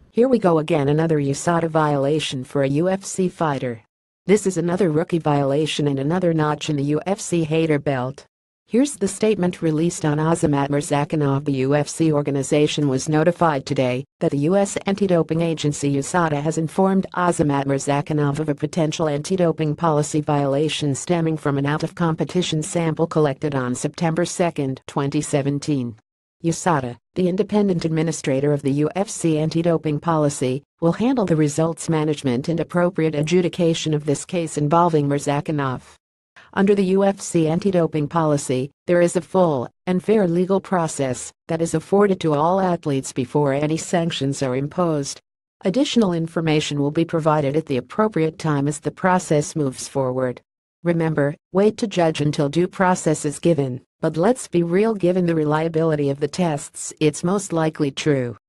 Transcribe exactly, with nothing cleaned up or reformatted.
Here we go again, another U S A D A violation for a U F C fighter. This is another rookie violation and another notch in the U F C hater belt. Here's the statement released on Azamat Murzakanov. The U F C organization was notified today that the U S anti-doping agency U S A D A has informed Azamat Murzakanov of a potential anti-doping policy violation stemming from an out-of-competition sample collected on September second, twenty seventeen. U S A D A, the independent administrator of the U F C anti-doping policy, will handle the results management and appropriate adjudication of this case involving Murzakanov. Under the U F C anti-doping policy, there is a full and fair legal process that is afforded to all athletes before any sanctions are imposed. Additional information will be provided at the appropriate time as the process moves forward. Remember, wait to judge until due process is given, but let's be real, given the reliability of the tests, it's most likely true.